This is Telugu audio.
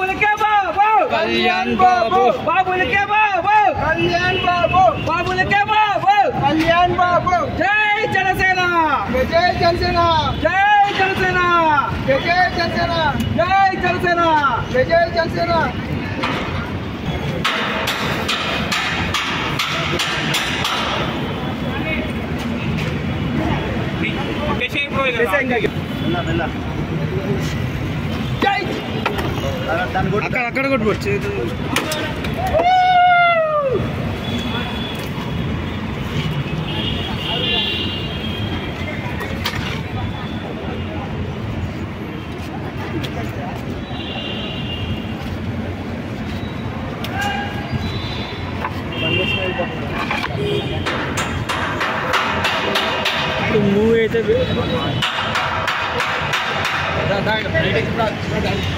బాబులకే బాబు కళ్యాణ్ బాబు బాబులకే బాబు కళ్యాణ్ బాబు బాబులకే బాబు కళ్యాణ్ బాబు జై జనసేన జై జనసేన జై జనసేన జై జనసేన జై జనసేన జై జనసేన అక్కడ కొట్టుకోవచ్చు మూవీ అయితే